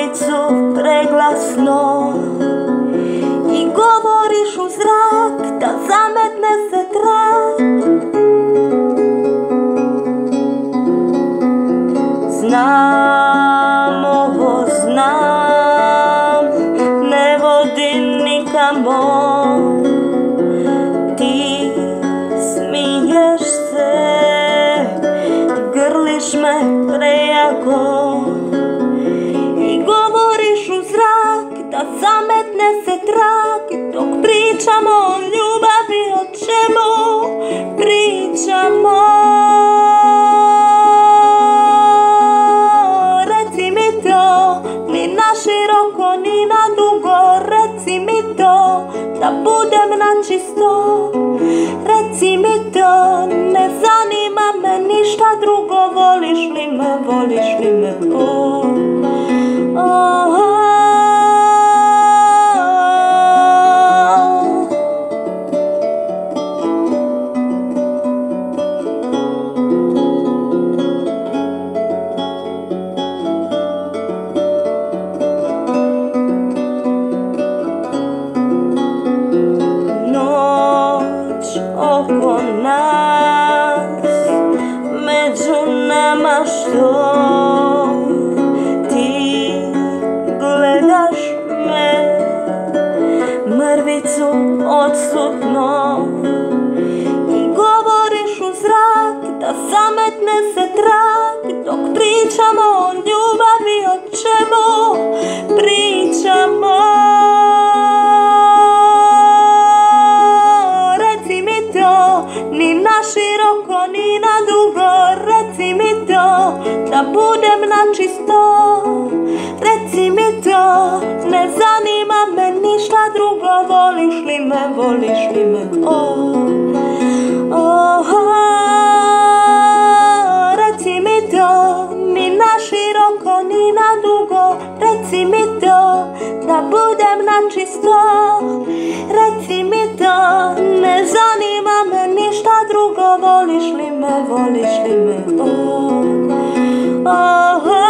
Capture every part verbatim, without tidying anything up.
mrvicu preglasno i govoriš u zrak da zametne se trak. Znam, ovo znam, ne vodi nikamo. Ti smiješ se, grliš me prejako i govoriš u zrak da zametne se trak. Dok pričamo o ljubavi, o čemu pričamo? Reci mi to, ni na široko, ni na dugo. Reci mi to, da budem na čisto. Reci mi to, ne zanima me ništa drugo. Voliš li me, voliš li me, oh, oh, oh. Oko nas, među nama što ti gledaš me, mrvicu odsutno i govoriš u zrak da zametne se trak. Dok pričamo o ljubavi, o čemu pričamo? Ni na široko, ni na dugo. Reci mi to, da budem na čisto. Reci mi to, ne zanima me ništa drugo. Voliš li me, voliš li me, oh, oh, oh. Reci mi to, ni na široko, ni na dugo. Reci mi to, da budem na čisto. Reci mi to, ne zanima me ništa drugo. Voliš li me, voliš li me, oh, oh, oh.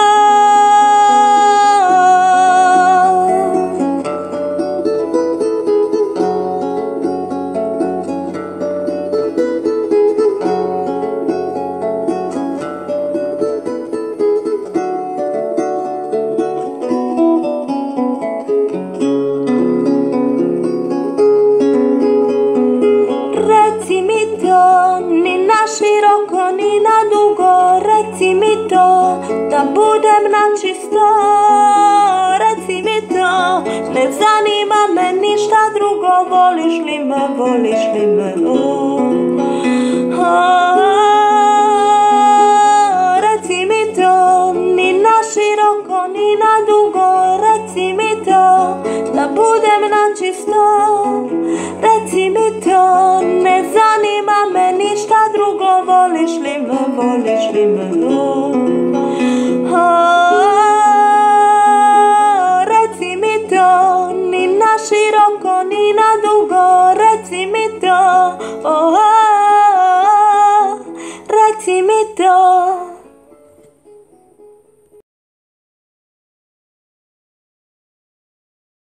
Reci mi to, ni na široko, ni na dugo. Reci mi to, da budem na čisto. Reci mi to, ne zanima me ništa drugo. Voliš li me, voliš li me, oh, oh. Reci mi to, ni na široko, ni na dugo. Reci mi to, da budem na čisto. Reci mi to, ne zanima me ništa drugo. Voliš li me, voliš li me, oh.